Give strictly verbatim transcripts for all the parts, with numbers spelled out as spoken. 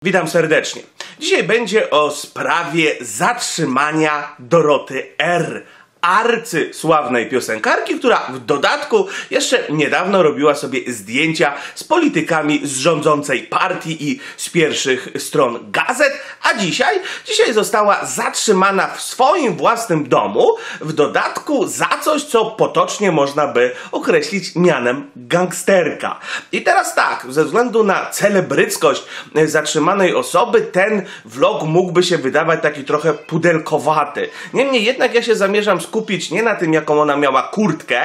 Witam serdecznie. Dzisiaj będzie o sprawie zatrzymania Doroty R., arcysławnej piosenkarki, która w dodatku jeszcze niedawno robiła sobie zdjęcia z politykami z rządzącej partii i z pierwszych stron gazet, a dzisiaj, dzisiaj została zatrzymana w swoim własnym domu, w dodatku za coś, co potocznie można by określić mianem gangsterka. I teraz tak, ze względu na celebryckość zatrzymanej osoby, ten vlog mógłby się wydawać taki trochę pudelkowaty. Niemniej jednak ja się zamierzam skupić nie na tym, jaką ona miała kurtkę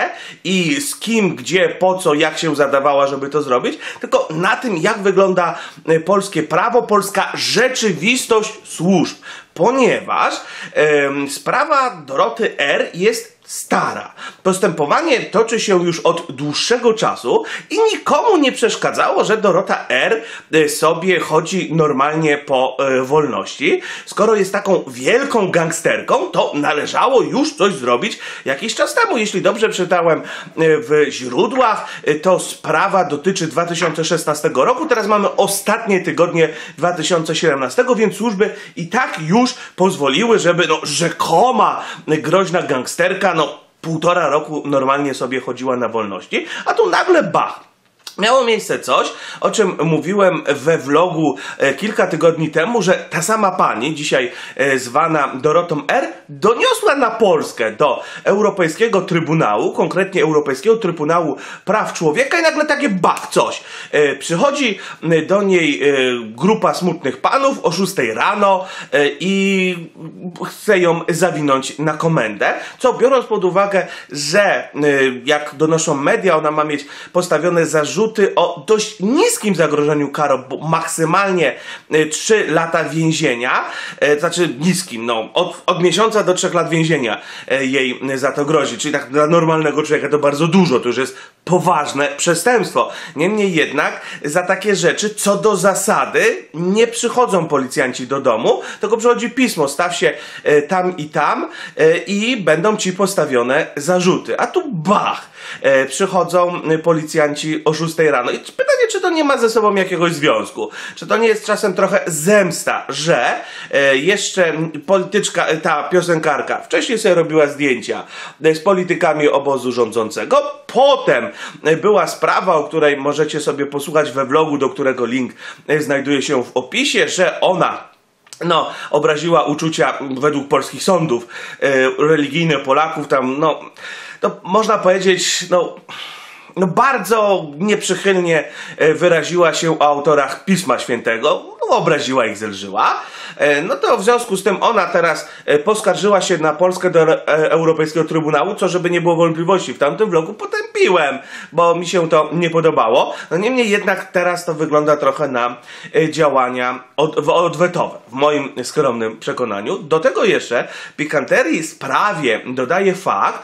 i z kim, gdzie, po co, jak się zadawała, żeby to zrobić, tylko na tym, jak wygląda polskie prawo, polska rzeczywistość służb. Ponieważ e, sprawa Doroty R. jest stara. Postępowanie toczy się już od dłuższego czasu i nikomu nie przeszkadzało, że Dorota R. sobie chodzi normalnie po e, wolności. Skoro jest taką wielką gangsterką, to należało już coś zrobić jakiś czas temu. Jeśli dobrze czytałem w źródłach, to sprawa dotyczy dwa tysiące szesnastego roku. Teraz mamy ostatnie tygodnie dwa tysiące siedemnastego, więc służby i tak już pozwoliły, żeby no, rzekoma groźna gangsterka no półtora roku normalnie sobie chodziła na wolności, a tu nagle bach. Miało miejsce coś, o czym mówiłem we vlogu e, kilka tygodni temu, że ta sama pani, dzisiaj e, zwana Dorotą R., doniosła na Polskę do Europejskiego Trybunału, konkretnie Europejskiego Trybunału Praw Człowieka i nagle takie bach, coś. E, przychodzi do niej e, grupa smutnych panów o szóstej rano e, i chce ją zawinąć na komendę, co biorąc pod uwagę, że e, jak donoszą media, ona ma mieć postawione zarzuty o dość niskim zagrożeniu karą, bo maksymalnie trzy lata więzienia, e, znaczy niskim, no, od, od miesiąca do trzech lat więzienia e, jej za to grozi, czyli tak dla normalnego człowieka to bardzo dużo, to już jest poważne przestępstwo. Niemniej jednak za takie rzeczy, co do zasady, nie przychodzą policjanci do domu, tylko przychodzi pismo, staw się e, tam i tam e, i będą ci postawione zarzuty. A tu bach! E, przychodzą policjanci o szóstej rano. I pytanie, czy to nie ma ze sobą jakiegoś związku? Czy to nie jest czasem trochę zemsta, że e, jeszcze polityczka, ta piosenkarka wcześniej sobie robiła zdjęcia z politykami obozu rządzącego, potem była sprawa, o której możecie sobie posłuchać we vlogu, do którego link znajduje się w opisie, że ona no, obraziła uczucia według polskich sądów e, religijne Polaków, tam, no, to można powiedzieć, no, no bardzo nieprzychylnie wyraziła się o autorach Pisma Świętego, no, obraziła ich, zelżyła. No to w związku z tym ona teraz poskarżyła się na Polskę do Europejskiego Trybunału, co żeby nie było wątpliwości, w tamtym vlogu potępiłem, bo mi się to nie podobało. No niemniej jednak teraz to wygląda trochę na działania od, odwetowe, w moim skromnym przekonaniu. Do tego jeszcze pikanterii sprawie dodaje fakt,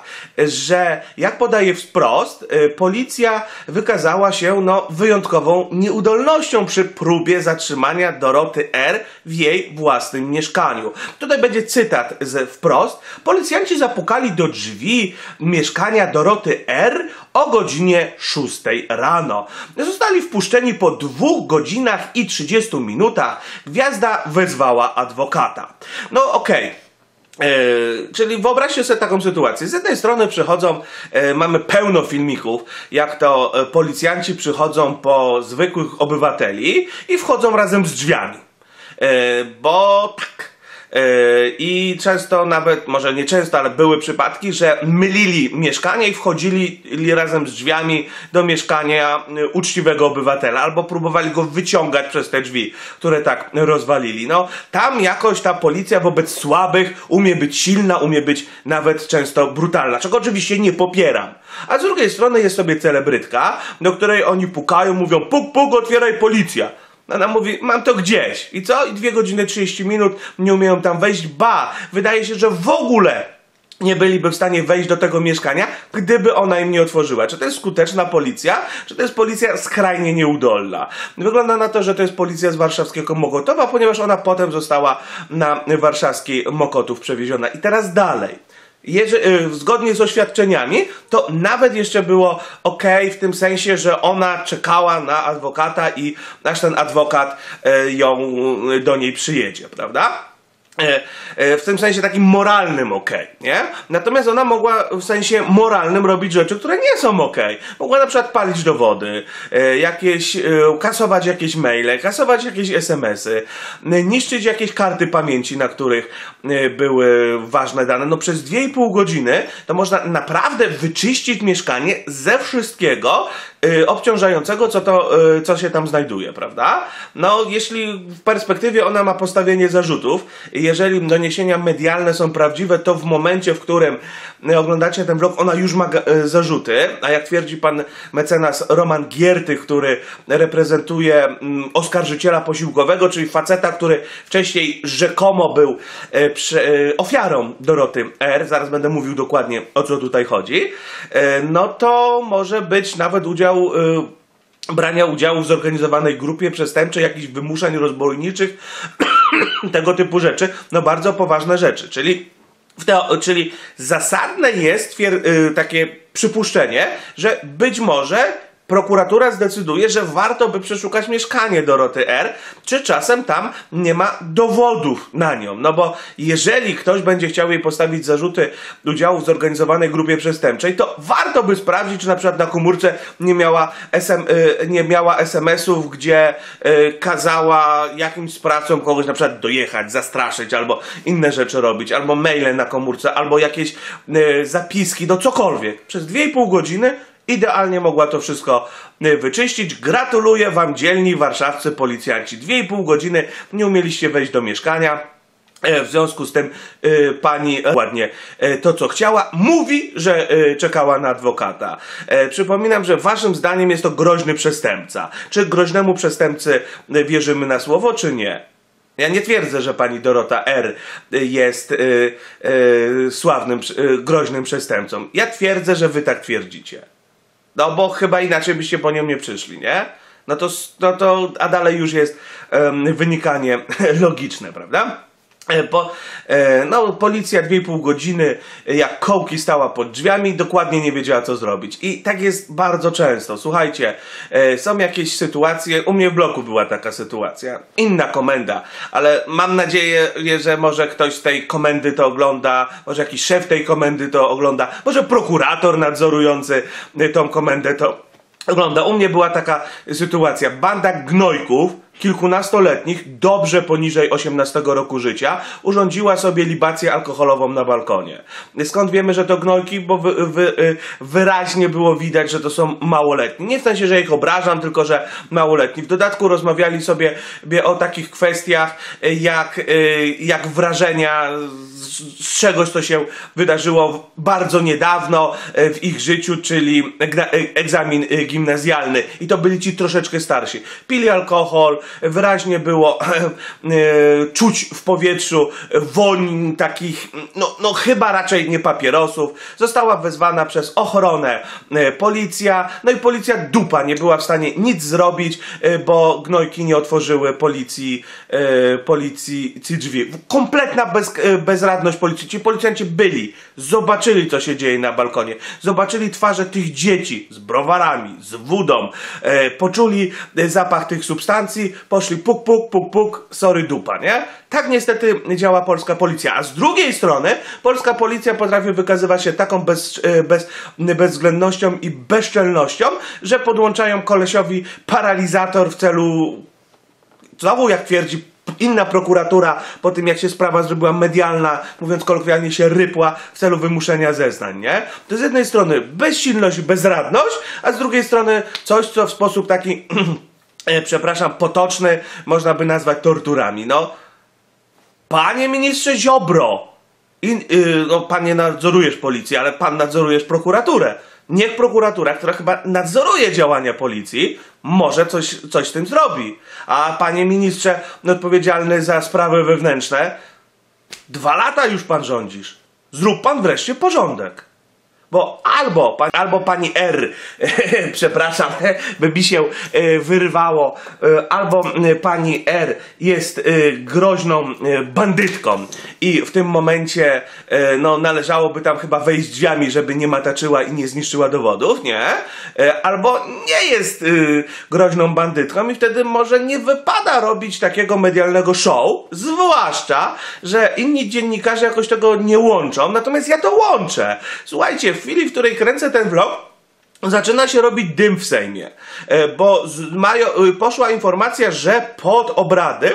że jak podaje wprost, policja wykazała się no, wyjątkową nieudolnością przy próbie zatrzymania Doroty R. w jej własnym mieszkaniu. Tutaj będzie cytat z wprost. Policjanci zapukali do drzwi mieszkania Doroty R. o godzinie szóstej rano. Zostali wpuszczeni po dwóch godzinach i trzydziestu minutach. Gwiazda wezwała adwokata. No okej. Okay. Yy, czyli wyobraźcie sobie taką sytuację. Z jednej strony przychodzą, yy, mamy pełno filmików, jak to yy, policjanci przychodzą po zwykłych obywateli i wchodzą razem z drzwiami. Yy, bo tak. I często nawet, może nie często, ale były przypadki, że mylili mieszkanie i wchodzili razem z drzwiami do mieszkania uczciwego obywatela, albo próbowali go wyciągać przez te drzwi, które tak rozwalili. No, tam jakoś ta policja wobec słabych umie być silna, umie być nawet często brutalna, czego oczywiście nie popieram. A z drugiej strony jest sobie celebrytka, do której oni pukają, mówią puk, puk, otwieraj, policja. Ona mówi, mam to gdzieś. I co? I dwie godziny trzydzieści minut nie umieją tam wejść. Ba! Wydaje się, że w ogóle nie byliby w stanie wejść do tego mieszkania, gdyby ona im nie otworzyła. Czy to jest skuteczna policja? Czy to jest policja skrajnie nieudolna? Wygląda na to, że to jest policja z warszawskiego Mokotowa, ponieważ ona potem została na warszawski Mokotów przewieziona. I teraz dalej. Jeże, zgodnie z oświadczeniami, to nawet jeszcze było ok, w tym sensie, że ona czekała na adwokata i aż ten adwokat ją do niej przyjedzie, prawda? W tym sensie takim moralnym okej, nie? Natomiast ona mogła w sensie moralnym robić rzeczy, które nie są okej. Mogła na przykład palić dowody, jakieś, kasować jakieś maile, kasować jakieś es em esy, niszczyć jakieś karty pamięci, na których były ważne dane. No przez dwie i pół godziny to można naprawdę wyczyścić mieszkanie ze wszystkiego obciążającego, co to, co się tam znajduje, prawda? No, jeśli w perspektywie ona ma postawienie zarzutów, jeżeli doniesienia medialne są prawdziwe, to w momencie, w którym oglądacie ten vlog, ona już ma zarzuty, a jak twierdzi pan mecenas Roman Giertych, który reprezentuje oskarżyciela posiłkowego, czyli faceta, który wcześniej rzekomo był ofiarą Doroty R., zaraz będę mówił dokładnie, o co tutaj chodzi, no to może być nawet udział brania udziału w zorganizowanej grupie przestępczej, jakichś wymuszeń rozbójniczych, tego typu rzeczy, no bardzo poważne rzeczy, czyli, w teo- czyli zasadne jest twier- takie przypuszczenie, że być może prokuratura zdecyduje, że warto by przeszukać mieszkanie Doroty R., czy czasem tam nie ma dowodów na nią. No bo jeżeli ktoś będzie chciał jej postawić zarzuty udziału w zorganizowanej grupie przestępczej, to warto by sprawdzić, czy na przykład na komórce nie miała, es em, nie miała es em esów, gdzie kazała jakimś sprawcom kogoś na przykład dojechać, zastraszyć, albo inne rzeczy robić, albo maile na komórce, albo jakieś zapiski, no cokolwiek. Przez dwie i pół godziny idealnie mogła to wszystko wyczyścić. Gratuluję wam, dzielni warszawscy policjanci. Dwie i pół godziny nie umieliście wejść do mieszkania. W związku z tym y, pani ładnie y, to, co chciała, mówi, że y, czekała na adwokata. Y, przypominam, że waszym zdaniem jest to groźny przestępca. Czy groźnemu przestępcy y, wierzymy na słowo, czy nie? Ja nie twierdzę, że pani Dorota R. jest y, y, sławnym, y, groźnym przestępcą. Ja twierdzę, że wy tak twierdzicie. No bo chyba inaczej byście po nią nie przyszli, nie? No to, no to a dalej już jest um, wynikanie logiczne, prawda? Po, e, no, policja dwie i pół godziny jak kołki stała pod drzwiami, dokładnie nie wiedziała, co zrobić. I tak jest bardzo często. Słuchajcie, e, są jakieś sytuacje, u mnie w bloku była taka sytuacja, inna komenda, ale mam nadzieję, że może ktoś z tej komendy to ogląda, może jakiś szef tej komendy to ogląda, może prokurator nadzorujący tą komendę to ogląda. U mnie była taka sytuacja, banda gnojków, kilkunastoletnich, dobrze poniżej osiemnastego roku życia, urządziła sobie libację alkoholową na balkonie. Skąd wiemy, że to gnojki? Bo wy, wy, wyraźnie było widać, że to są małoletni. Nie w sensie, że ich obrażam, tylko że małoletni. W dodatku rozmawiali sobie o takich kwestiach, jak, jak wrażenia z czegoś, co się wydarzyło bardzo niedawno w ich życiu, czyli egzamin gimnazjalny. I to byli ci troszeczkę starsi. Pili alkohol, wyraźnie było e, e, czuć w powietrzu woń takich, no, no chyba raczej nie papierosów. Została wezwana przez ochronę e, policja, no i policja dupa nie była w stanie nic zrobić, e, bo gnojki nie otworzyły policji, e, policji drzwi. Kompletna bez, e, bezradność policji. Ci policjanci byli, zobaczyli, co się dzieje na balkonie, zobaczyli twarze tych dzieci z browarami, z wódą, e, poczuli zapach tych substancji, poszli puk, puk, puk, puk, sorry dupa, nie? Tak niestety działa polska policja. A z drugiej strony polska policja potrafi wykazywać się taką bez, bez, bezwzględnością i bezczelnością, że podłączają kolesiowi paralizator w celu, znowu jak twierdzi inna prokuratura, po tym jak się sprawa zrobiła medialna, mówiąc kolokwialnie, się rypła w celu wymuszenia zeznań, nie? To z jednej strony bezsilność i bezradność, a z drugiej strony coś, co w sposób taki przepraszam, potoczny można by nazwać torturami. No, panie ministrze Ziobro, i, yy, no, pan nie nadzorujesz policji, ale pan nadzorujesz prokuraturę. Niech prokuratura, która chyba nadzoruje działania policji, może coś, coś z tym zrobi. A panie ministrze odpowiedzialny za sprawy wewnętrzne, dwa lata już pan rządzisz. Zrób pan wreszcie porządek. Bo albo, albo pani R, przepraszam, by mi się wyrywało, albo pani R jest groźną bandytką i w tym momencie no, należałoby tam chyba wejść drzwiami, żeby nie mataczyła i nie zniszczyła dowodów, nie? Albo nie jest groźną bandytką i wtedy może nie wypada robić takiego medialnego show, zwłaszcza, że inni dziennikarze jakoś tego nie łączą, natomiast ja to łączę. Słuchajcie, w chwili, w której kręcę ten vlog, zaczyna się robić dym w Sejmie, bo poszła informacja, że pod obrady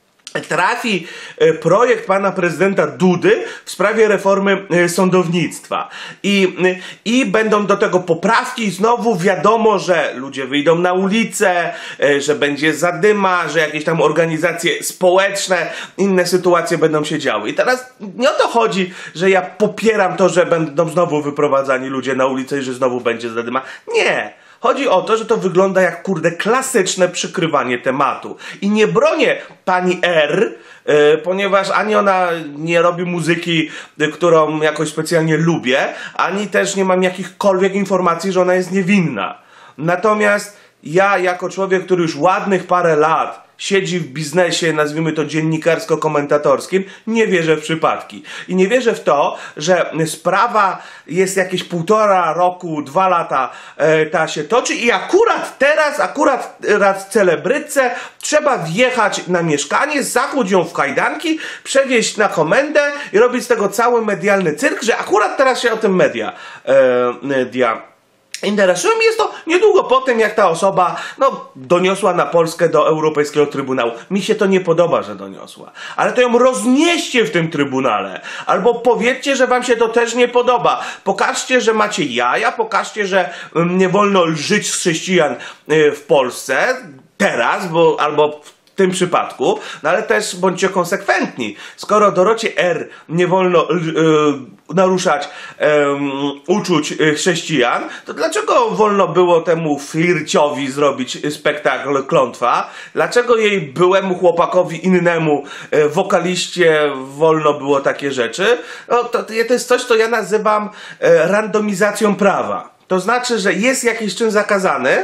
trafi projekt pana prezydenta Dudy w sprawie reformy sądownictwa. I, i będą do tego poprawki i znowu wiadomo, że ludzie wyjdą na ulicę, że będzie zadyma, że jakieś tam organizacje społeczne, inne sytuacje będą się działy. I teraz nie o to chodzi, że ja popieram to, że będą znowu wyprowadzani ludzie na ulicę i że znowu będzie zadyma. Nie! Chodzi o to, że to wygląda jak, kurde, klasyczne przykrywanie tematu. I nie bronię pani R, yy, ponieważ ani ona nie robi muzyki, yy, którą jakoś specjalnie lubię, ani też nie mam jakichkolwiek informacji, że ona jest niewinna. Natomiast ja, jako człowiek, który już ładnych parę lat siedzi w biznesie, nazwijmy to dziennikarsko-komentatorskim, nie wierzę w przypadki. I nie wierzę w to, że sprawa jest jakieś półtora roku, dwa lata e, ta się toczy i akurat teraz, akurat raz celebrytce trzeba wjechać na mieszkanie, zakłuć ją w kajdanki, przewieźć na komendę i robić z tego cały medialny cyrk, że akurat teraz się o tym media e, media interesują i jest to niedługo po tym, jak ta osoba no, doniosła na Polskę do Europejskiego Trybunału. Mi się to nie podoba, że doniosła. Ale to ją roznieście w tym Trybunale. Albo powiedzcie, że wam się to też nie podoba. Pokażcie, że macie jaja, pokażcie, że nie wolno żyć z chrześcijan w Polsce teraz, bo albo w tym przypadku, no ale też bądźcie konsekwentni. Skoro Dorocie R. nie wolno yy, naruszać yy, uczuć chrześcijan, to dlaczego wolno było temu flirciowi zrobić spektakl Klątwa? Dlaczego jej byłemu chłopakowi innemu yy, wokaliście wolno było takie rzeczy? No, to, to jest coś, co ja nazywam yy, randomizacją prawa. To znaczy, że jest jakiś czyn zakazany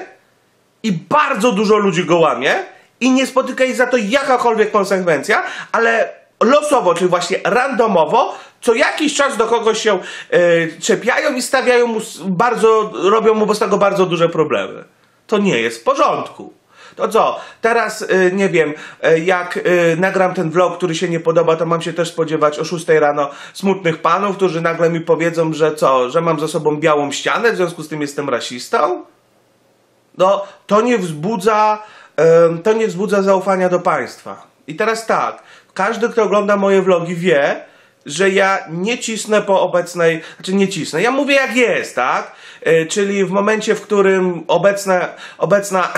i bardzo dużo ludzi go łamie, i nie spotyka ich za to jakakolwiek konsekwencja, ale losowo, czyli właśnie randomowo, co jakiś czas do kogoś się yy, czepiają i stawiają mu bardzo, robią mu z tego bardzo duże problemy. To nie jest w porządku. To co, teraz yy, nie wiem, yy, jak yy, nagram ten vlog, który się nie podoba, to mam się też spodziewać o szóstej rano smutnych panów, którzy nagle mi powiedzą, że co, że mam za sobą białą ścianę, w związku z tym jestem rasistą? No, to nie wzbudza... to nie wzbudza zaufania do państwa. I teraz tak, każdy, kto ogląda moje vlogi, wie, że ja nie cisnę po obecnej, znaczy nie cisnę, ja mówię jak jest, tak? Yy, czyli w momencie, w którym obecna, obecna,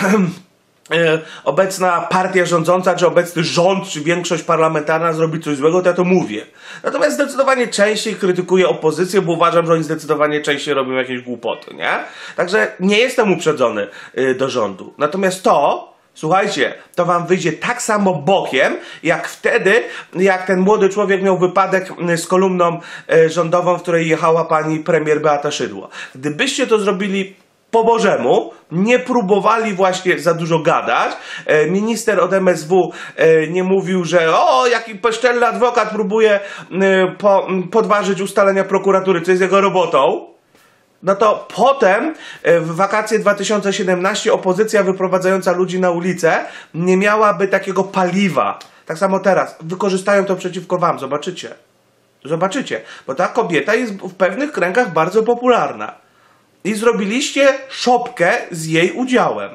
yy, obecna partia rządząca, czy obecny rząd, czy większość parlamentarna zrobi coś złego, to ja to mówię. Natomiast zdecydowanie częściej krytykuję opozycję, bo uważam, że oni zdecydowanie częściej robią jakieś głupoty, nie? Także nie jestem uprzedzony yy, do rządu. Natomiast to, słuchajcie, to wam wyjdzie tak samo bokiem, jak wtedy, jak ten młody człowiek miał wypadek z kolumną rządową, w której jechała pani premier Beata Szydło. Gdybyście to zrobili po Bożemu, nie próbowali właśnie za dużo gadać, minister od M S W nie mówił, że o, jaki bezczelny adwokat próbuje po, podważyć ustalenia prokuratury, co jest jego robotą, no to potem w wakacje dwa tysiące siedemnaście opozycja wyprowadzająca ludzi na ulicę nie miałaby takiego paliwa. Tak samo teraz. Wykorzystają to przeciwko wam. Zobaczycie. Zobaczycie. Bo ta kobieta jest w pewnych kręgach bardzo popularna. I zrobiliście szopkę z jej udziałem.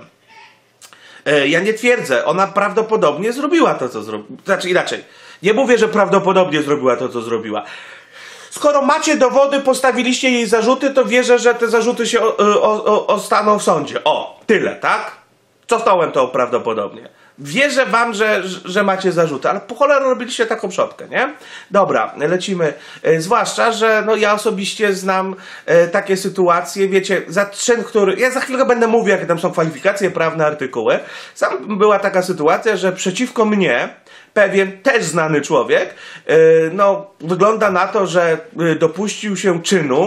Ja nie twierdzę. Ona prawdopodobnie zrobiła to, co zrobiła. Znaczy inaczej. Nie mówię, że prawdopodobnie zrobiła to, co zrobiła. Skoro macie dowody, postawiliście jej zarzuty, to wierzę, że te zarzuty się o, o, o, ostaną w sądzie. O, tyle, tak? Cofnąłem to prawdopodobnie. Wierzę wam, że, że macie zarzuty, ale po cholerę robiliście taką szopkę, nie? Dobra, lecimy. E, zwłaszcza, że no, ja osobiście znam e, takie sytuacje, wiecie, za czyn, który... Ja za chwilę będę mówił, jakie tam są kwalifikacje prawne, artykuły. Sam była taka sytuacja, że przeciwko mnie pewien też znany człowiek, e, no, wygląda na to, że dopuścił się czynu,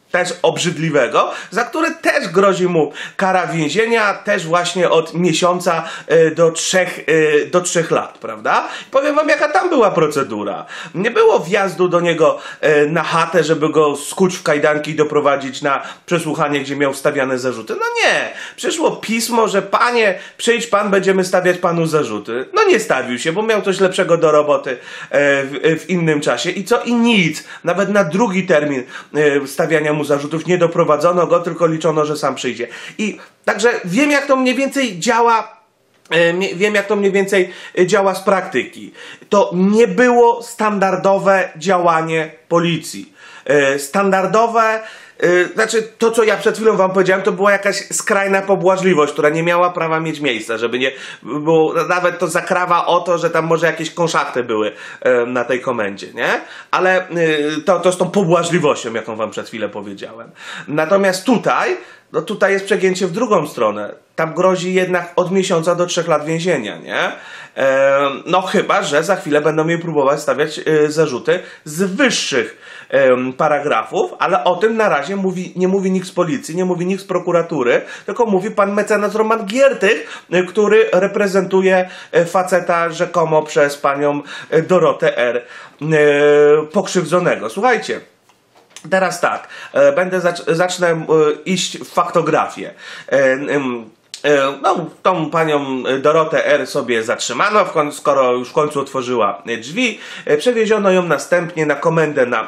też obrzydliwego, za który też grozi mu kara więzienia, też właśnie od miesiąca y, do, trzech, y, do trzech lat, prawda? Powiem wam, jaka tam była procedura. Nie było wjazdu do niego y, na chatę, żeby go skuć w kajdanki i doprowadzić na przesłuchanie, gdzie miał stawiane zarzuty. No nie. Przyszło pismo, że panie, przyjdź pan, będziemy stawiać panu zarzuty. No nie stawił się, bo miał coś lepszego do roboty y, w, w innym czasie. I co? I nic. Nawet na drugi termin y, stawiania mu zarzutów nie doprowadzono go, tylko liczono, że sam przyjdzie. I także wiem, jak to mniej więcej działa, e, wiem, jak to mniej więcej działa z praktyki. To nie było standardowe działanie policji. E, standardowe Yy, znaczy, to co ja przed chwilą wam powiedziałem, to była jakaś skrajna pobłażliwość, która nie miała prawa mieć miejsca, żeby nie było, nawet to zakrawa o to, że tam może jakieś konszachty były yy, na tej komendzie, nie? Ale yy, to, to z tą pobłażliwością, jaką wam przed chwilę powiedziałem. Natomiast tutaj, no tutaj jest przegięcie w drugą stronę. Tam grozi jednak od miesiąca do trzech lat więzienia, nie? E, no chyba, że za chwilę będą jej próbować stawiać e, zarzuty z wyższych e, paragrafów, ale o tym na razie mówi, nie mówi nikt z policji, nie mówi nikt z prokuratury, tylko mówi pan mecenas Roman Giertych, e, który reprezentuje e, faceta rzekomo przez panią e, Dorotę R. E, pokrzywdzonego. Słuchajcie. Teraz tak, e, będę zac zacznę e, iść w faktografię. E, e, no, tą panią Dorotę R. sobie zatrzymano, w końcu, skoro już w końcu otworzyła drzwi. E, przewieziono ją następnie na komendę na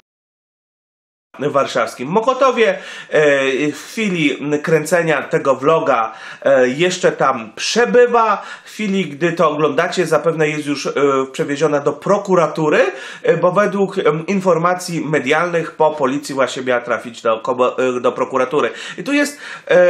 warszawskim Mokotowie. W chwili kręcenia tego vloga jeszcze tam przebywa. W chwili, gdy to oglądacie, zapewne jest już przewieziona do prokuratury, bo według informacji medialnych po policji właśnie miała trafić do, do prokuratury. I tu jest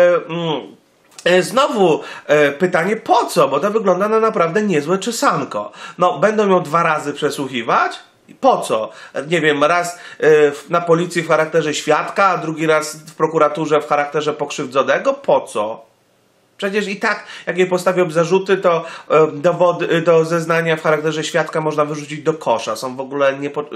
znowu e, pytanie, po co? Bo to wygląda na naprawdę niezłe czesanko. No, będą ją dwa razy przesłuchiwać? Po co? Nie wiem, raz y, na policji w charakterze świadka, a drugi raz w prokuraturze w charakterze pokrzywdzonego? Po co? Przecież i tak, jak jej postawią zarzuty, to y, dowody, do zeznania w charakterze świadka można wyrzucić do kosza. Są w ogóle nie... Po, y,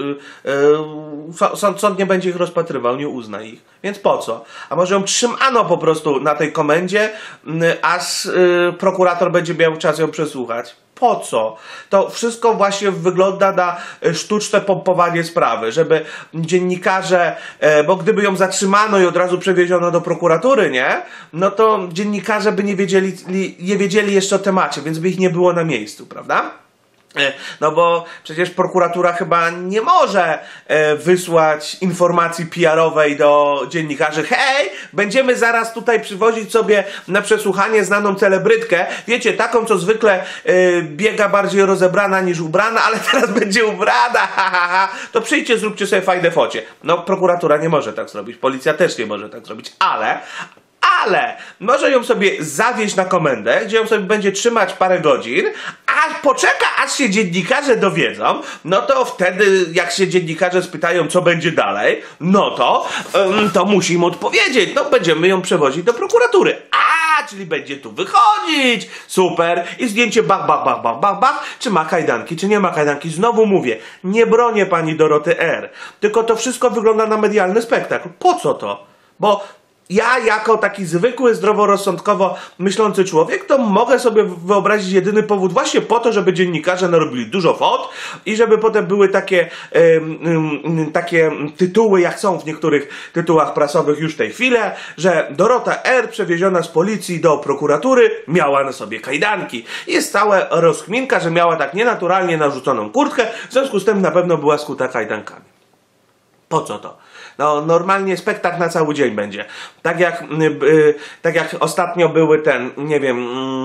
y, sąd, sąd nie będzie ich rozpatrywał, nie uzna ich. Więc po co? A może ją trzymano po prostu na tej komendzie, y, aż y, prokurator będzie miał czas ją przesłuchać? Po co? To wszystko właśnie wygląda na sztuczne pompowanie sprawy, żeby dziennikarze, bo gdyby ją zatrzymano i od razu przewieziono do prokuratury, nie? No to dziennikarze by nie wiedzieli, nie wiedzieli jeszcze o temacie, więc by ich nie było na miejscu, prawda? No bo przecież prokuratura chyba nie może e, wysłać informacji P R owej do dziennikarzy. Hej, będziemy zaraz tutaj przywozić sobie na przesłuchanie znaną celebrytkę. Wiecie, taką, co zwykle e, biega bardziej rozebrana niż ubrana, ale teraz będzie ubrana. Ha, ha, ha. To przyjdźcie, zróbcie sobie fajne focie. No, prokuratura nie może tak zrobić. Policja też nie może tak zrobić, ale... Ale może ją sobie zawieźć na komendę, gdzie ją sobie będzie trzymać parę godzin, a poczeka, aż się dziennikarze dowiedzą. No to wtedy, jak się dziennikarze spytają, co będzie dalej, no to, um, to musi im odpowiedzieć. No będziemy ją przewozić do prokuratury. A, czyli będzie tu wychodzić. Super. I zdjęcie bach, bach, bach, bach, bach, bach. Czy ma kajdanki, czy nie ma kajdanki. Znowu mówię, nie bronię pani Doroty R. Tylko to wszystko wygląda na medialny spektakl. Po co to? Bo ja jako taki zwykły, zdroworozsądkowo myślący człowiek, to mogę sobie wyobrazić jedyny powód właśnie po to, żeby dziennikarze narobili dużo fot i żeby potem były takie, um, takie tytuły, jak są w niektórych tytułach prasowych już w tej chwili, że Dorota R. przewieziona z policji do prokuratury miała na sobie kajdanki. Jest cała rozkminka, że miała tak nienaturalnie narzuconą kurtkę, w związku z tym na pewno była skuta kajdankami. Po co to? No, normalnie spektakl na cały dzień będzie. Tak jak, yy, tak jak ostatnio były ten, nie wiem...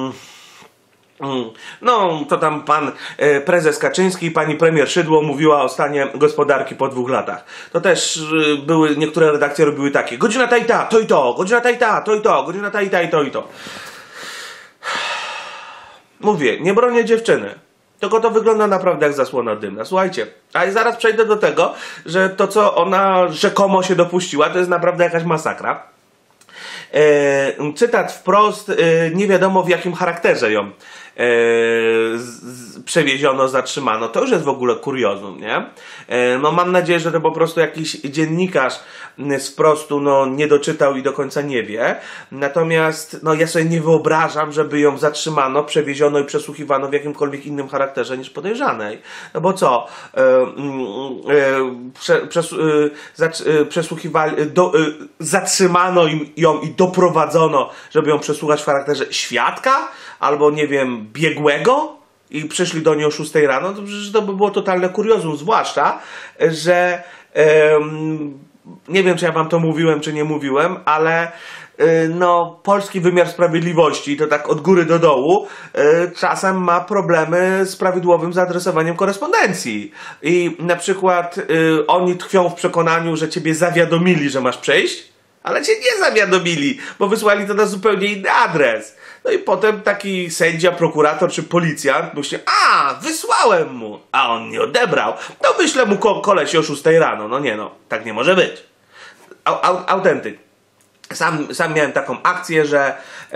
Yy, yy, no, to tam pan yy, prezes Kaczyński i pani premier Szydło mówiła o stanie gospodarki po dwóch latach. To też yy, były, niektóre redakcje robiły takie. Godzina ta i ta, to i to. Godzina ta i ta, to i to. Godzina ta i ta i to i to. Mówię, nie bronię dziewczyny. Tylko to wygląda naprawdę jak zasłona dymna. Słuchajcie, a zaraz przejdę do tego, że to, co ona rzekomo się dopuściła, to jest naprawdę jakaś masakra. E, cytat wprost, e, nie wiadomo w jakim charakterze ją e, z, z, przewieziono, zatrzymano. To już jest w ogóle kuriozum, nie? E, no mam nadzieję, że to po prostu jakiś dziennikarz z Wprostu no, nie doczytał i do końca nie wie. Natomiast no, ja sobie nie wyobrażam, żeby ją zatrzymano, przewieziono i przesłuchiwano w jakimkolwiek innym charakterze niż podejrzanej. No bo co? E, e, prze, przes, e, zacz, e, przesłuchiwali, do, e, zatrzymano im, ją i doprowadzono, żeby ją przesłuchać w charakterze świadka? Albo nie wiem, biegłego? I przyszli do niej o szóstej rano, to przecież to by było totalne kuriozum, zwłaszcza, że em, nie wiem, czy ja wam to mówiłem, czy nie mówiłem, ale y, no, polski wymiar sprawiedliwości, to tak od góry do dołu, y, czasem ma problemy z prawidłowym zaadresowaniem korespondencji. I na przykład y, oni tkwią w przekonaniu, że ciebie zawiadomili, że masz przejść, ale cię nie zawiadomili, bo wysłali to na zupełnie inny adres. No i potem taki sędzia, prokurator czy policjant myśli, a, wysłałem mu, a on nie odebrał. No wyślę mu ko koleś o szóstej rano. No nie no, tak nie może być. Au, au, autentyk. Sam, sam miałem taką akcję, że,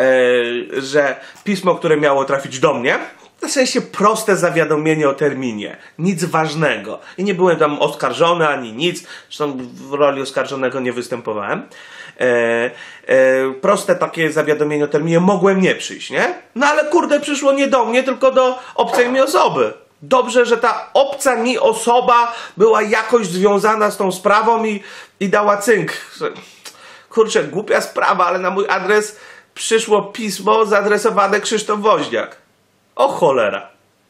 e, że pismo, które miało trafić do mnie, w sensie proste zawiadomienie o terminie. Nic ważnego. I nie byłem tam oskarżony ani nic. Zresztą w roli oskarżonego nie występowałem. E, e, proste takie zawiadomienie o terminie mogłem nie przyjść, nie? No ale kurde, przyszło nie do mnie, tylko do obcej mi osoby. Dobrze, że ta obca mi osoba była jakoś związana z tą sprawą i, i dała cynk. Kurczę, głupia sprawa, ale na mój adres przyszło pismo zaadresowane Krzysztof Woźniak. O cholera.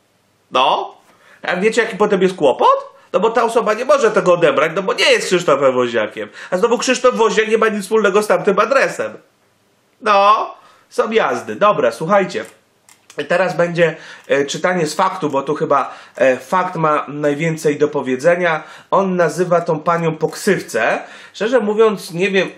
No? A wiecie, jaki potem jest kłopot? No bo ta osoba nie może tego odebrać, no bo nie jest Krzysztofem Woźniakiem. A znowu Krzysztof Woźniak nie ma nic wspólnego z tamtym adresem. No, są jazdy. Dobra, słuchajcie. Teraz będzie e, czytanie z faktu, bo tu chyba e, fakt ma najwięcej do powiedzenia. On nazywa tą panią po ksywce. Szczerze mówiąc, nie wiem,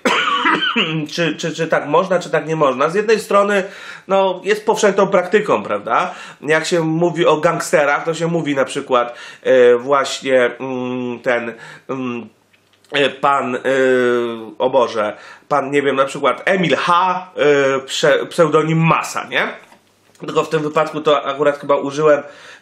czy, czy, czy tak można, czy tak nie można. Z jednej strony, no, jest powszechną praktyką, prawda? Jak się mówi o gangsterach, to się mówi na przykład e, właśnie mm, ten... Mm, pan, yy, o Boże, pan, nie wiem, na przykład Emil H., yy, prze, pseudonim Masa, nie? Tylko w tym wypadku to akurat chyba użyłem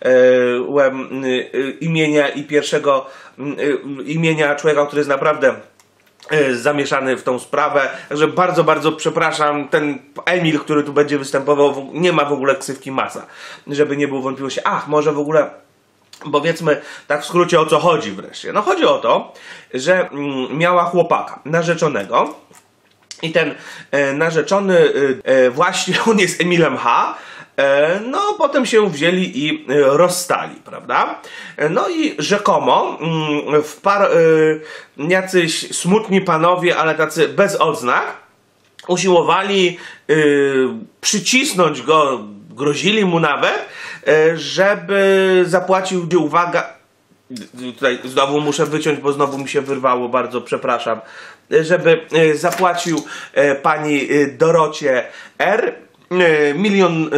yy, yy, imienia i pierwszego yy, imienia człowieka, który jest naprawdę yy, zamieszany w tą sprawę. Także bardzo, bardzo przepraszam. Ten Emil, który tu będzie występował, nie ma w ogóle ksywki Masa. Żeby nie było wątpliwości. Ach, może w ogóle... Powiedzmy tak w skrócie, o co chodzi wreszcie. No chodzi o to, że mm, miała chłopaka, narzeczonego i ten e, narzeczony e, właśnie, on jest Emilem H., e, no potem się wzięli i e, rozstali, prawda? E, no i rzekomo mm, w par, e, jacyś smutni panowie, ale tacy bez odznak, usiłowali e, przycisnąć go, grozili mu nawet, żeby zapłacił, uwaga, tutaj znowu muszę wyciąć, bo znowu mi się wyrwało, bardzo przepraszam, żeby zapłacił pani Dorocie R. milion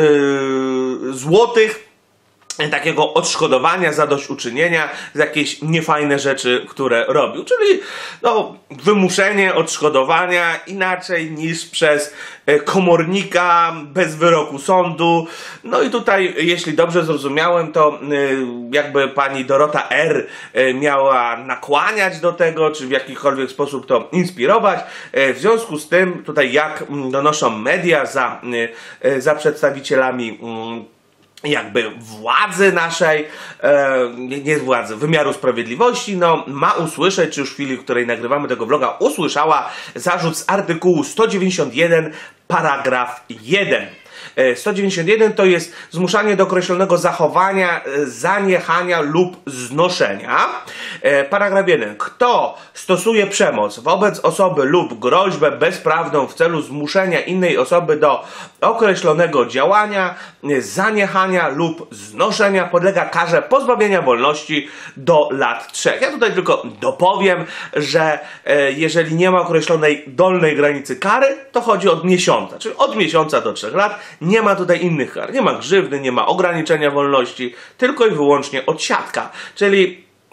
złotych takiego odszkodowania, zadośćuczynienia za jakieś niefajne rzeczy, które robił. Czyli no, wymuszenie odszkodowania inaczej niż przez komornika bez wyroku sądu. No i tutaj, jeśli dobrze zrozumiałem, to jakby pani Dorota R. miała nakłaniać do tego, czy w jakikolwiek sposób to inspirować. W związku z tym, tutaj jak donoszą media za, za przedstawicielami jakby władzy naszej, e, nie, nie władzy, wymiaru sprawiedliwości, no ma usłyszeć, czy już w chwili, w której nagrywamy tego vloga, usłyszała zarzut z artykułu sto dziewięćdziesiąt jeden, paragraf jeden. sto dziewięćdziesiąt jeden to jest zmuszanie do określonego zachowania, zaniechania lub znoszenia. Paragraf jeden. Kto stosuje przemoc wobec osoby lub groźbę bezprawną w celu zmuszenia innej osoby do określonego działania, zaniechania lub znoszenia, podlega karze pozbawienia wolności do lat trzech. Ja tutaj tylko dopowiem, że jeżeli nie ma określonej dolnej granicy kary, to chodzi od miesiąca, czyli od miesiąca do trzech lat. Nie ma tutaj innych kar, nie ma grzywny, nie ma ograniczenia wolności, tylko i wyłącznie odsiadka. Czyli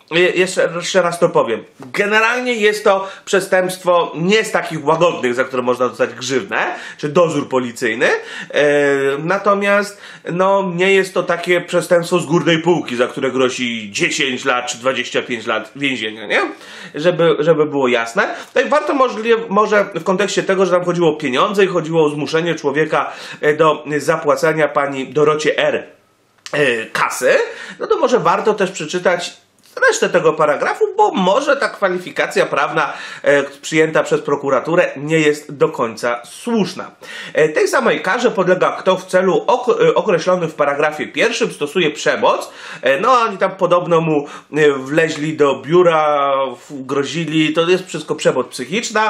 Jeszcze, jeszcze raz to powiem. Generalnie jest to przestępstwo nie z takich łagodnych, za które można dostać grzywnę, czy dozór policyjny. E, natomiast no, nie jest to takie przestępstwo z górnej półki, za które grozi dziesięć lat czy dwadzieścia pięć lat więzienia, nie? Żeby, żeby było jasne. Tutaj warto możliwe, może w kontekście tego, że tam chodziło o pieniądze i chodziło o zmuszenie człowieka do zapłacenia pani Dorocie R. kasy, no to może warto też przeczytać resztę tego paragrafu, bo może ta kwalifikacja prawna e, przyjęta przez prokuraturę nie jest do końca słuszna. E, tej samej karze podlega kto w celu ok określonym w paragrafie pierwszym stosuje przemoc. E, no oni tam podobno mu e, wleźli do biura, grozili, to jest wszystko przemoc psychiczna.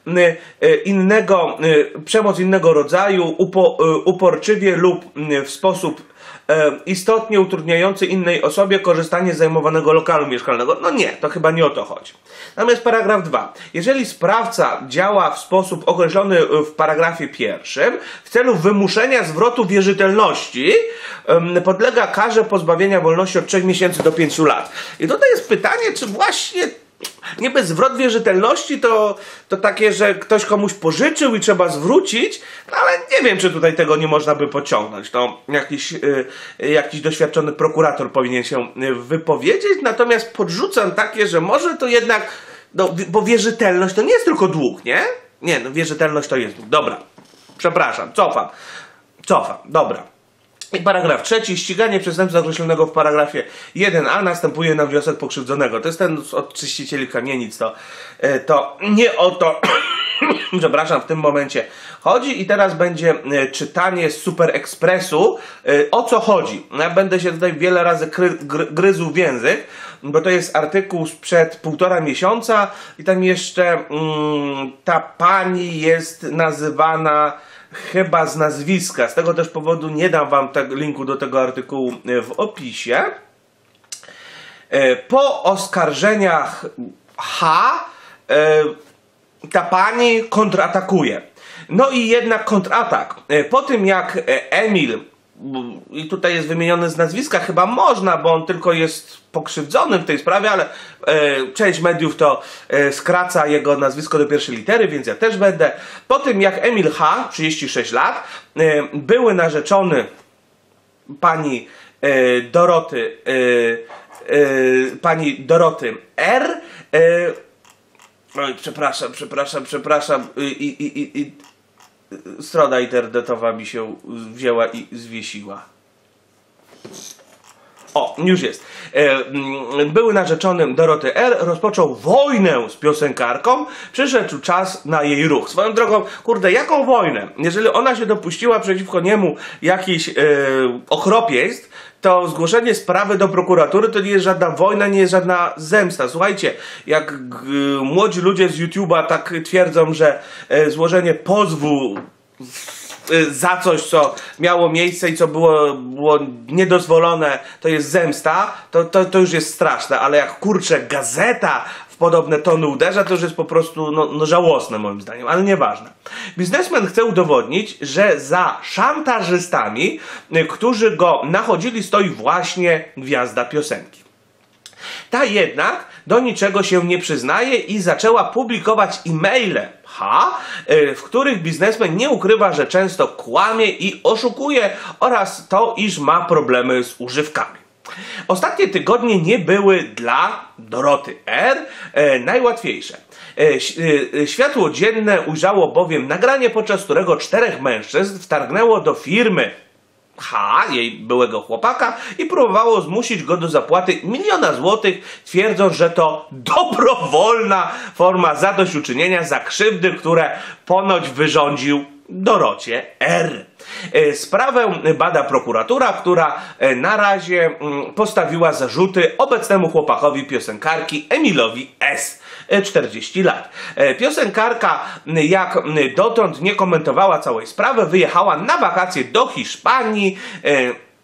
Innego, przemoc innego rodzaju, upo, uporczywie lub w sposób istotnie utrudniający innej osobie korzystanie z zajmowanego lokalu mieszkalnego. No nie, to chyba nie o to chodzi. Natomiast paragraf dwa. Jeżeli sprawca działa w sposób określony w paragrafie pierwszym w celu wymuszenia zwrotu wierzytelności, podlega karze pozbawienia wolności od trzech miesięcy do pięciu lat. I tutaj jest pytanie, czy właśnie niby zwrot wierzytelności to, to takie, że ktoś komuś pożyczył i trzeba zwrócić, no ale nie wiem, czy tutaj tego nie można by pociągnąć. No, jakiś, y, jakiś doświadczony prokurator powinien się wypowiedzieć, natomiast podrzucam takie, że może to jednak, no, bo wierzytelność to nie jest tylko dług, nie? Nie, no wierzytelność to jest dług. Dobra, przepraszam, cofam. Cofam, dobra. I paragraf trzeci. Ściganie przestępstwa określonego w paragrafie jeden a następuje na wniosek pokrzywdzonego. To jest ten od czyścicieli kamienic. To, to nie o to, przepraszam, w tym momencie chodzi. I teraz będzie czytanie z Super Expressu. O co chodzi? Ja będę się tutaj wiele razy gry, gry, gryzł w język, bo to jest artykuł sprzed półtora miesiąca i tam jeszcze mm, ta pani jest nazywana chyba z nazwiska. Z tego też powodu nie dam wam tego linku do tego artykułu w opisie. Po oskarżeniach H ta pani kontratakuje. No i jednak kontratak. Po tym jak Emil, i tutaj jest wymieniony z nazwiska, chyba można, bo on tylko jest pokrzywdzony w tej sprawie, ale e, część mediów to e, skraca jego nazwisko do pierwszej litery, więc ja też będę. Po tym jak Emil H., trzydzieści sześć lat, e, były narzeczony pani e, Doroty e, e, pani Doroty R. E, oj, przepraszam, przepraszam, przepraszam i, i, i, i strona internetowa mi się wzięła i zwiesiła. O, już jest. E, były narzeczonym Doroty R. rozpoczął wojnę z piosenkarką. Przyszedł czas na jej ruch. Swoją drogą, kurde, jaką wojnę? Jeżeli ona się dopuściła przeciwko niemu jakichś e, okropieństw, to zgłoszenie sprawy do prokuratury to nie jest żadna wojna, nie jest żadna zemsta. Słuchajcie, jak młodzi ludzie z YouTube'a tak twierdzą, że e, złożenie pozwu za coś, co miało miejsce i co było, było niedozwolone, to jest zemsta, to, to, to już jest straszne, ale jak kurczę gazeta w podobne tony uderza, to już jest po prostu no, no żałosne moim zdaniem, ale nieważne. Biznesmen chce udowodnić, że za szantażystami, którzy go nachodzili, stoi właśnie gwiazda piosenki. Ta jednak do niczego się nie przyznaje i zaczęła publikować e-maile H, w których biznesmen nie ukrywa, że często kłamie i oszukuje oraz to, iż ma problemy z używkami. Ostatnie tygodnie nie były dla Doroty R. najłatwiejsze. Światło dzienne ujrzało bowiem nagranie, podczas którego czterech mężczyzn wtargnęło do firmy H, jej byłego chłopaka, i próbowało zmusić go do zapłaty miliona złotych, twierdząc, że to dobrowolna forma zadośćuczynienia za krzywdy, które ponoć wyrządził Dorocie R. Sprawę bada prokuratura, która na razie postawiła zarzuty obecnemu chłopakowi piosenkarki Emilowi S., czterdzieści lat. Piosenkarka jak dotąd nie komentowała całej sprawy, wyjechała na wakacje do Hiszpanii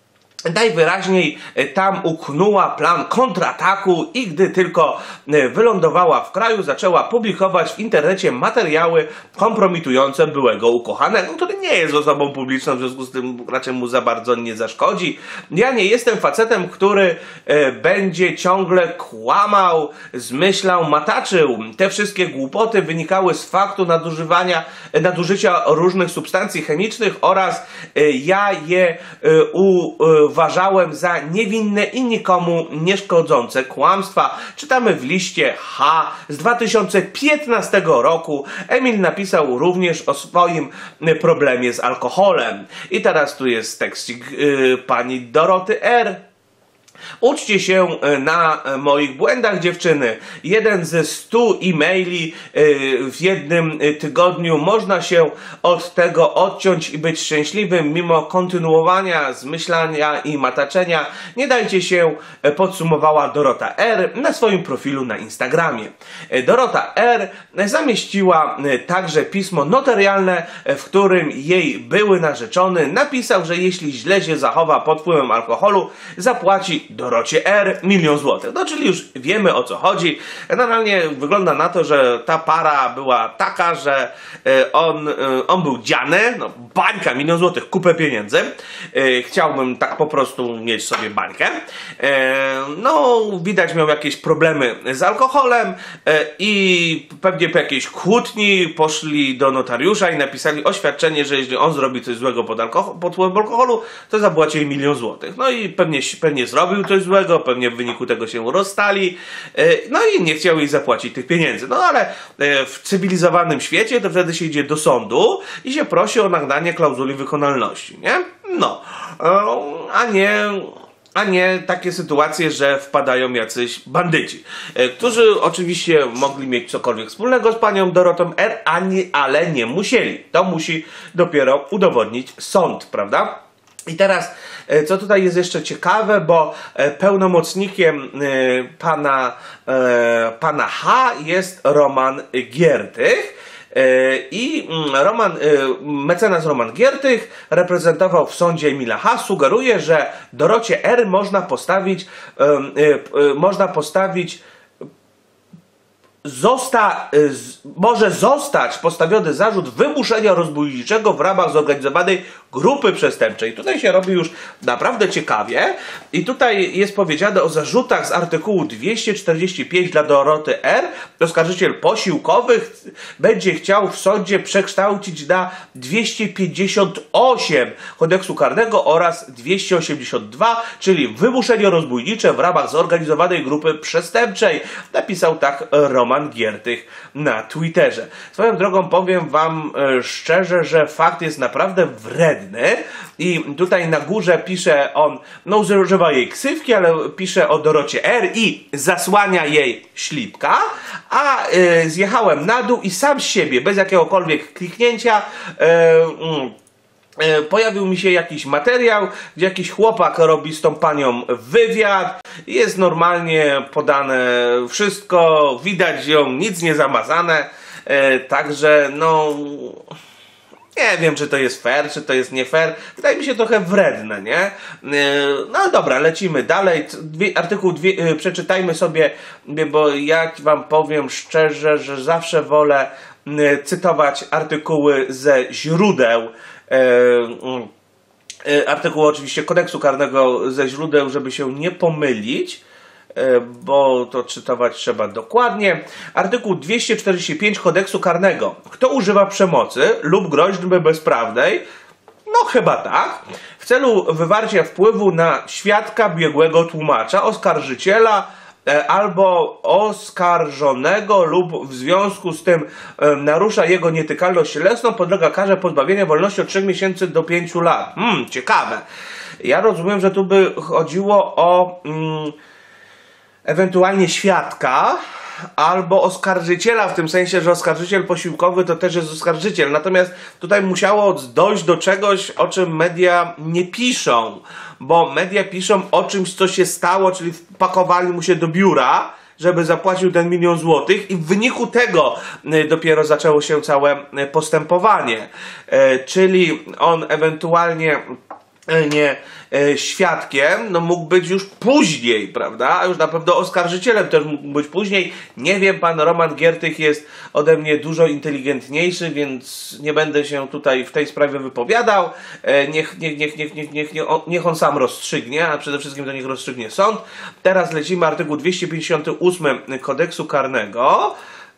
najwyraźniej tam uknęła plan kontrataku i gdy tylko wylądowała w kraju, zaczęła publikować w internecie materiały kompromitujące byłego ukochanego, który nie jest osobą publiczną, w związku z tym raczej mu za bardzo nie zaszkodzi. Ja nie jestem facetem, który będzie ciągle kłamał, zmyślał, mataczył. Te wszystkie głupoty wynikały z faktu nadużywania, nadużycia różnych substancji chemicznych oraz ja je uważałem za niewinne i nikomu nieszkodzące kłamstwa. Czytamy w liście H z dwa tysiące piętnastego roku. Emil napisał również o swoim problemie z alkoholem. I teraz tu jest tekstik yy, pani Doroty R. Uczcie się na moich błędach, dziewczyny. Jeden ze stu e-maili w jednym tygodniu. Można się od tego odciąć i być szczęśliwym mimo kontynuowania zmyślania i mataczenia. Nie dajcie się, podsumowała Dorota R. na swoim profilu na Instagramie. Dorota R. zamieściła także pismo notarialne, w którym jej były narzeczony napisał, że jeśli źle się zachowa pod wpływem alkoholu, zapłaci Dorocie R. milion złotych. No, czyli już wiemy, o co chodzi. Generalnie wygląda na to, że ta para była taka, że on, on był dziany, no bańka, milion złotych, kupę pieniędzy. Chciałbym tak po prostu mieć sobie bańkę. No, widać miał jakieś problemy z alkoholem i pewnie po jakiejś kłótni poszli do notariusza i napisali oświadczenie, że jeśli on zrobi coś złego pod, alkohol, pod wpływem alkoholu, to zapłaci jej milion złotych. No i pewnie, pewnie zrobił coś złego, pewnie w wyniku tego się rozstali, no i nie chciał jej zapłacić tych pieniędzy. No ale w cywilizowanym świecie to wtedy się idzie do sądu i się prosi o nagranie klauzuli wykonalności, nie? No, a nie... a nie takie sytuacje, że wpadają jacyś bandyci, którzy oczywiście mogli mieć cokolwiek wspólnego z panią Dorotą R., ale nie musieli. To musi dopiero udowodnić sąd, prawda? I teraz, co tutaj jest jeszcze ciekawe, bo pełnomocnikiem pana, pana H. jest Roman Giertych. I Roman, mecenas Roman Giertych reprezentował w sądzie Emila H. Sugeruje, że Dorocie R. można postawić, można postawić Zosta, z, może zostać postawiony zarzut wymuszenia rozbójniczego w ramach zorganizowanej grupy przestępczej. Tutaj się robi już naprawdę ciekawie i tutaj jest powiedziane o zarzutach z artykułu dwieście czterdzieści pięć dla Doroty R. Oskarżyciel posiłkowy będzie chciał w sądzie przekształcić na dwieście pięćdziesiąt osiem kodeksu karnego oraz dwieście osiemdziesiąt dwa, czyli wymuszenie rozbójnicze w ramach zorganizowanej grupy przestępczej. Napisał tak Roman Giertych na Twitterze. Swoją drogą powiem wam e, szczerze, że fakt jest naprawdę wredny i tutaj na górze pisze on, no używa jej ksywki, ale pisze o Dorocie R. i zasłania jej ślipka, a e, zjechałem na dół i sam z siebie, bez jakiegokolwiek kliknięcia, e, mm, pojawił mi się jakiś materiał, gdzie jakiś chłopak robi z tą panią wywiad. Jest normalnie podane wszystko, widać ją, nic nie zamazane. Także no... nie wiem, czy to jest fair, czy to jest nie fair. Wydaje mi się trochę wredne, nie? No dobra, lecimy dalej. Dwie, artykuł dwie, przeczytajmy sobie, bo ja wam powiem szczerze, że zawsze wolę cytować artykuły ze źródeł. Artykuł oczywiście kodeksu karnego ze źródeł, żeby się nie pomylić, bo to czytować trzeba dokładnie. Artykuł dwieście czterdzieści pięć kodeksu karnego. Kto używa przemocy lub groźby bezprawnej? No chyba tak. W celu wywarcia wpływu na świadka, biegłego, tłumacza, oskarżyciela albo oskarżonego lub w związku z tym narusza jego nietykalność cielesną, podlega karze pozbawienia wolności od trzech miesięcy do pięciu lat. Hmm, ciekawe. Ja rozumiem, że tu by chodziło o mm, ewentualnie świadka albo oskarżyciela, w tym sensie, że oskarżyciel posiłkowy to też jest oskarżyciel. Natomiast tutaj musiało dojść do czegoś, o czym media nie piszą, bo media piszą o czymś, co się stało, czyli wpakowali mu się do biura, żeby zapłacił ten milion złotych i w wyniku tego dopiero zaczęło się całe postępowanie. Czyli on ewentualnie nie e, świadkiem, no mógł być już później, prawda? A już na pewno oskarżycielem też mógł być później. Nie wiem, pan Roman Giertych jest ode mnie dużo inteligentniejszy, więc nie będę się tutaj w tej sprawie wypowiadał. E, niech, niech, niech, niech, niech, niech, niech, on, niech on sam rozstrzygnie, a przede wszystkim to niech rozstrzygnie sąd. Teraz lecimy artykuł dwieście pięćdziesiąty ósmy Kodeksu Karnego.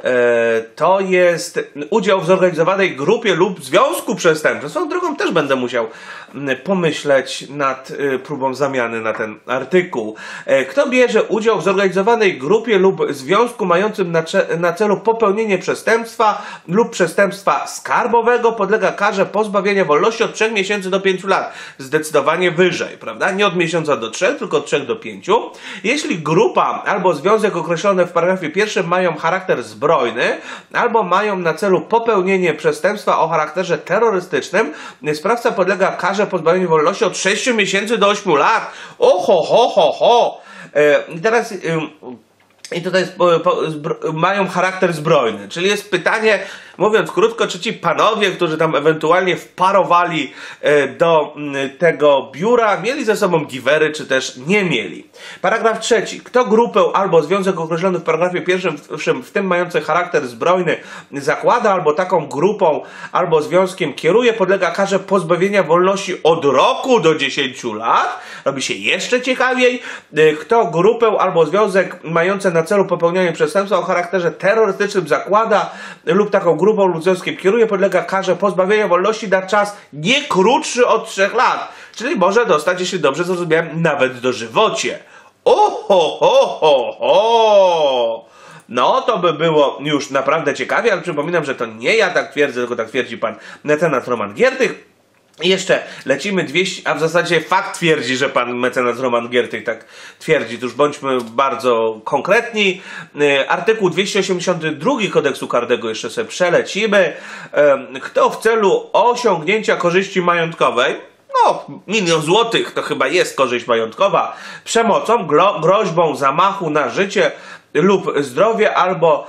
To jest udział w zorganizowanej grupie lub związku przestępczym. Swoją drogą też będę musiał pomyśleć nad próbą zamiany na ten artykuł. Kto bierze udział w zorganizowanej grupie lub związku mającym na, na celu popełnienie przestępstwa lub przestępstwa skarbowego, podlega karze pozbawienia wolności od trzech miesięcy do pięciu lat. Zdecydowanie wyżej, prawda? Nie od miesiąca do trzech, tylko od trzech do pięciu. Jeśli grupa albo związek określone w paragrafie pierwszym mają charakter zbrojny, albo mają na celu popełnienie przestępstwa o charakterze terrorystycznym, sprawca podlega karze pozbawienia wolności od sześciu miesięcy do ośmiu lat. Oho, ho, ho, ho. I teraz... I tutaj jest, po, po, mają charakter zbrojny, czyli jest pytanie, mówiąc krótko, czy ci panowie, którzy tam ewentualnie wparowali e, do m, tego biura, mieli ze sobą giwery, czy też nie mieli. Paragraf trzeci. Kto grupę albo związek określony w paragrafie pierwszym, w, w tym mający charakter zbrojny, zakłada, albo taką grupą, albo związkiem kieruje, podlega karze pozbawienia wolności od roku do dziesięciu lat. Robi się jeszcze ciekawiej. E, kto grupę albo związek mający na celu popełniania przestępstwa o charakterze terrorystycznym zakłada lub taką grupą lub związkiem kieruje, podlega karze pozbawienia wolności na czas nie krótszy od trzech lat. Czyli może dostać, jeśli dobrze zrozumiałem, nawet dożywocie. Oho, ho, ho, ho. No, to by było już naprawdę ciekawie, ale przypominam, że to nie ja tak twierdzę, tylko tak twierdzi pan mecenas Roman Giertych. I jeszcze lecimy dwieście, a w zasadzie fakt twierdzi, że pan mecenas Roman Giertych tak twierdzi. To już bądźmy bardzo konkretni. Artykuł dwieście osiemdziesiąty drugi Kodeksu Karnego jeszcze sobie przelecimy. Kto w celu osiągnięcia korzyści majątkowej, no milion złotych to chyba jest korzyść majątkowa, przemocą, groźbą zamachu na życie lub zdrowie albo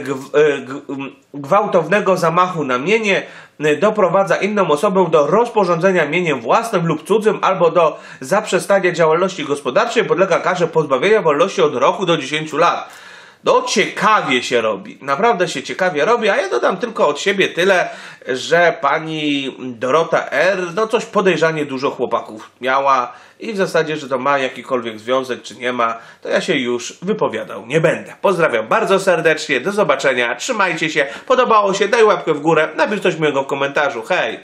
gwałtownego zamachu na mienie doprowadza inną osobę do rozporządzenia mieniem własnym lub cudzym albo do zaprzestania działalności gospodarczej, podlega karze pozbawienia wolności od roku do dziesięciu lat. No ciekawie się robi, naprawdę się ciekawie robi, a ja dodam tylko od siebie tyle, że pani Dorota R. no coś podejrzanie dużo chłopaków miała i w zasadzie, że to ma jakikolwiek związek, czy nie ma, to ja się już wypowiadał nie będę. Pozdrawiam bardzo serdecznie, do zobaczenia, trzymajcie się, podobało się, daj łapkę w górę, napisz coś miłego w komentarzu, hej!